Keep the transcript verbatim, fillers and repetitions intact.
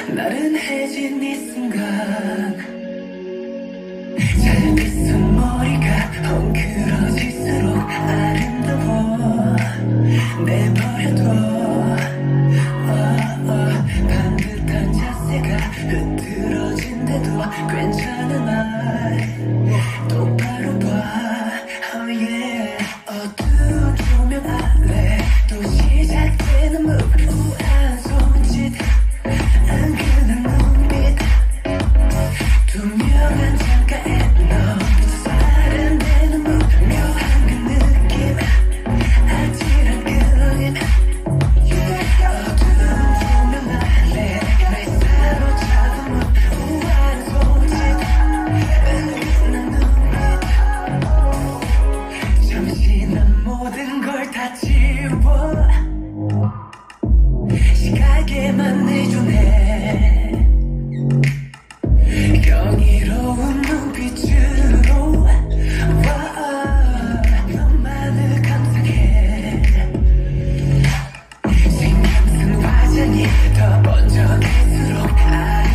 나른해진 이 순간 작은 손머리가 헝클어질수록 아름다워 내버려둬 어, 어, 반듯한 자세가 흐트러진데도 괜찮은 말 똑바로 봐 oh yeah. 어두운 조명 아래 또 시작되는 move 우아한 손짓 안그는 눈빛 투명한 창가에 너부터 사랑되는 move 묘한 그 느낌 아찔한 그림 어두운 조명 아래 날 사로잡은 move 우아한 손짓 안그는 눈빛 잠시 난 모든 걸 다 지워 시각에만 내주네 경이로운 눈빛으로 와 너만을 감상해 신경 쓴 화장이 더 번쩍할수록